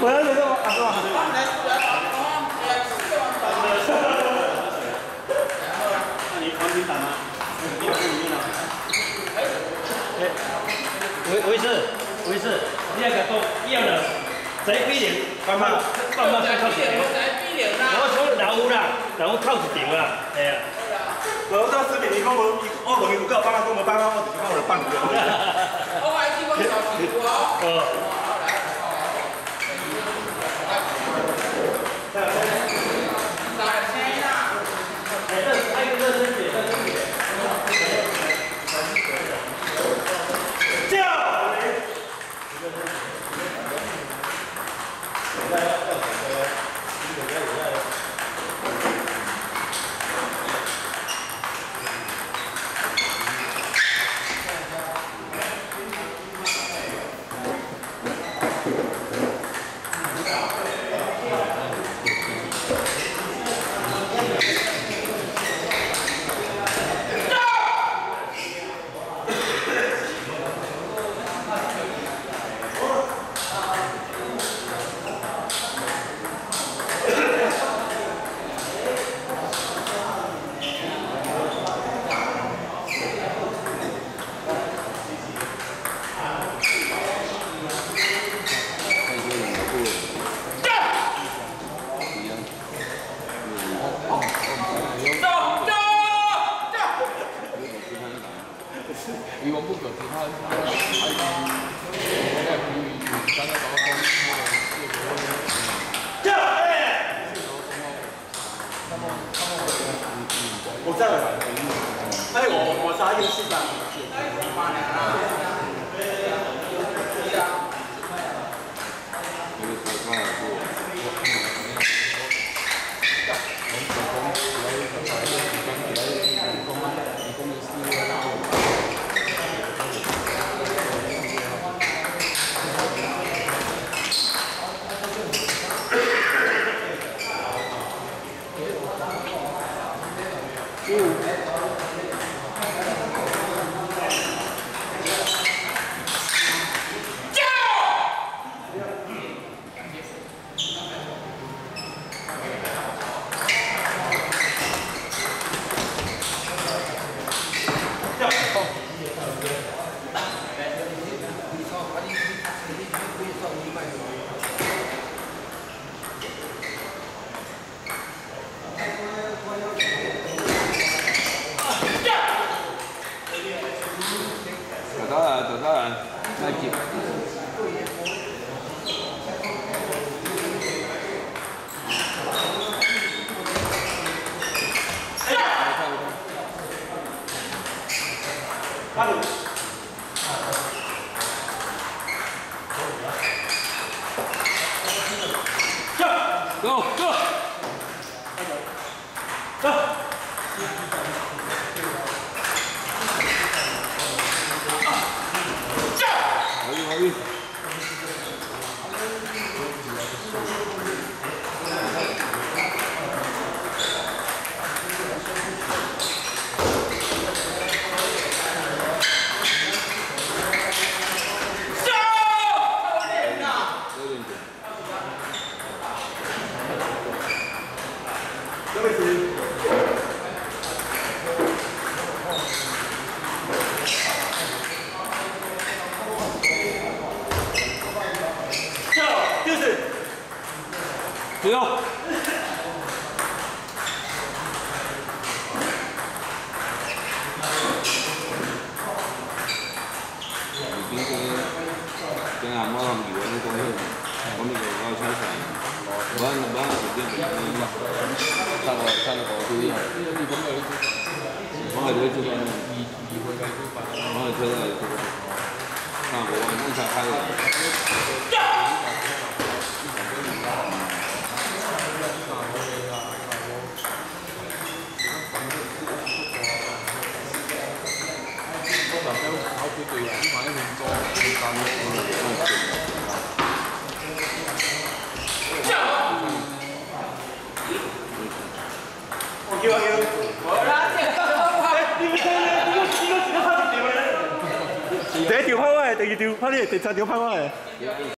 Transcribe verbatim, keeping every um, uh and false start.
我要觉得啊，是吧？那你黄金打吗？你有黄金打？哎，维维斯，维斯，你那个都一样的，谁比零，慢慢慢慢再靠一点。然后从老屋啦，然后靠一点啦，哎呀。我到十点，你讲无，我问伊有够放，讲无放，我就是讲我放掉。我爱去我小时哦。 以往不可是他他他已经在比喻刚刚搞到公司的这个我在了。哎，我我查游戏吧。 当然，当然，那几。Go go。走。好运。不用。已經跟跟阿媽諗住嗰啲東西，咁你就攞去猜猜。揾揾時間俾你猜個猜個對象。我係對住個，我係猜個，看我往下猜的。考佢隊人買咁多，你賺咗錢嚟。我叫我叫，我啦，你唔聽咧？呢個呢個呢個拍條條咧？第一條拍我係，第二條拍你，第三條拍我係。